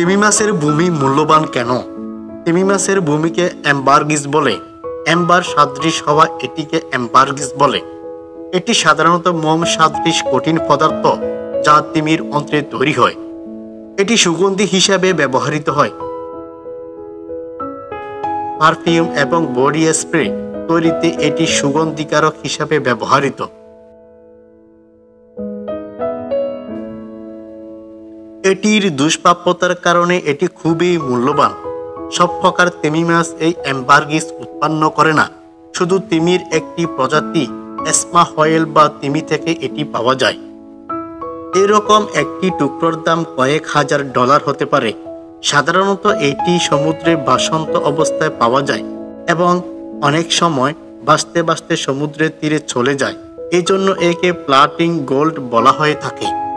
তিমি মাছের ভূমি মূল্যবান কেন? তিমি মাছের ভূমিকে অ্যাম্বারগিস বলে। অ্যাম্বার সাদৃশ হওয়া এটিকে অ্যাম্বারগিস বলে। এটি সাধারণত মোম সাদৃশ কঠিন পদার্থ যা তিমির অন্ত্রে তৈরি হয়। এটি সুগন্ধি হিসাবে ব্যবহৃত হয়। পারফিউম এবং বডি স্প্রে তৈরিতে এটি সুগন্ধিকারক হিসাবে ব্যবহৃত। এটির দুষ্প্রাপ্যতার কারণে এটি খুবই মূল্যবান। সব প্রকার তিমি মাছ এই অ্যাম্বারগিস উৎপন্ন করে না। শুধু তিমির একটি প্রজাতি এসমা হয়েল বা তিমি থেকে এটি পাওয়া যায়। এরকম একটি টুকরোর দাম কয়েক হাজার ডলার হতে পারে। সাধারণত এটি সমুদ্রে ভাসন্ত অবস্থায় পাওয়া যায় এবং অনেক সময় ভাসতে ভাসতে সমুদ্রের তীরে চলে যায়। এই জন্য একে ফ্লোটিং গোল্ড বলা হয়ে থাকে।